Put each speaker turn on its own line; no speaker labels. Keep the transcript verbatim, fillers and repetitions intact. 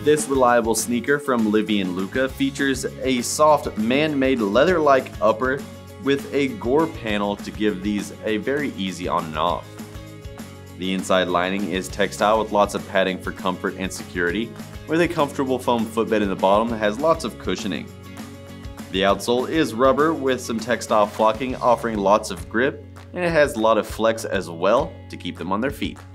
This reliable sneaker from Livie and Luca features a soft man-made leather-like upper with a gore panel to give these a very easy on and off. The inside lining is textile with lots of padding for comfort and security, with a comfortable foam footbed in the bottom that has lots of cushioning. The outsole is rubber with some textile flocking, offering lots of grip, and it has a lot of flex as well to keep them on their feet.